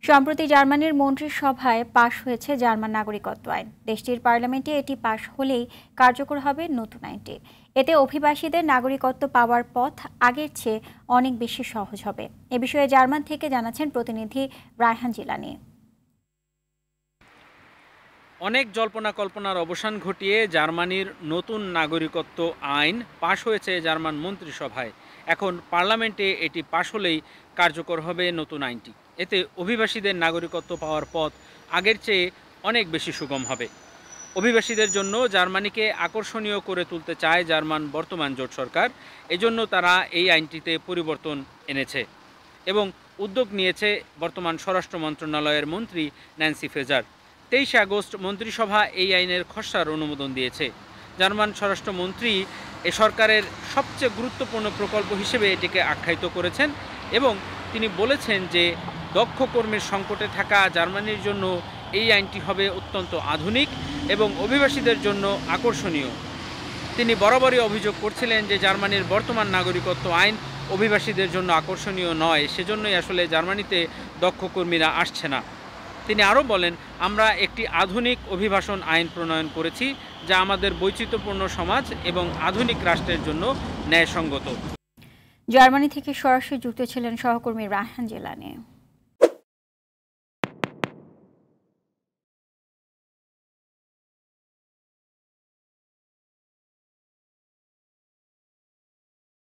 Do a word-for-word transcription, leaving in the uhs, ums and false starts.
সম্প্রতি জার্মানির মন্ত্রিসভায় পাশ হয়েছে জার্মান নাগরিকত্ব আইন। দেশটির পার্লামেন্টে এটি পাশ হলেই কার্যকর হবে নতুন আইনটি। এতে অভিবাসীদের নাগরিকত্ব পাওয়ার পথ আগের চেয়ে অনেক বেশি সহজ হবে। এ বিষয়ে জার্মান থেকে জানাচ্ছেন প্রতিনিধি রায়হান জিলানী। অনেক জল্পনা কল্পনার অবসান ঘটিয়ে জার্মানির নতুন নাগরিকত্ব আইন পাশ হয়েছে জার্মান মন্ত্রিসভায়। এখন পার্লামেন্টে এটি পাশ হলেই কার্যকর হবে নতুন আইনটি। এতে অভিবাসীদের নাগরিকত্ব পাওয়ার পথ আগের চেয়ে অনেক বেশি সুগম হবে। অভিবাসীদের জন্য জার্মানিকে আকর্ষণীয় করে তুলতে চায় জার্মান বর্তমান জোট সরকার। এজন্য তারা এই আইনটিতে পরিবর্তন এনেছে এবং উদ্যোগ নিয়েছে বর্তমান স্বরাষ্ট্র মন্ত্রণালয়ের মন্ত্রী ন্যান্সি ফেজার। তেইশে আগস্ট মন্ত্রিসভা এই আইনের খসড়ার অনুমোদন দিয়েছে। জার্মান স্বরাষ্ট্রমন্ত্রী এ সরকারের সবচেয়ে গুরুত্বপূর্ণ প্রকল্প হিসেবে এটিকে আখ্যায়িত করেছেন এবং তিনি বলেছেন যে দক্ষ কর্মীর সংকটে থাকা জার্মানির জন্য এই আইনটি হবে অত্যন্ত আধুনিক এবং অভিবাসীদের জন্য আকর্ষণীয়। তিনি বরাবরই অভিযোগ করছিলেন যে জার্মানির বর্তমান নাগরিকত্ব আইন অভিবাসীদের জন্য আকর্ষণীয় নয়, সেজন্যই আসলে জার্মানিতে দক্ষ কর্মীরা আসছে না। তিনি আরও বলেন, আমরা একটি আধুনিক অভিবাসন আইন প্রণয়ন করেছি যা আমাদের বৈচিত্র্যপূর্ণ সমাজ এবং আধুনিক রাষ্ট্রের জন্য ন্যায়সঙ্গত। জার্মানি থেকে সরাসরি যুক্ত ছিলেন সহকর্মী রায়হান জিলানী।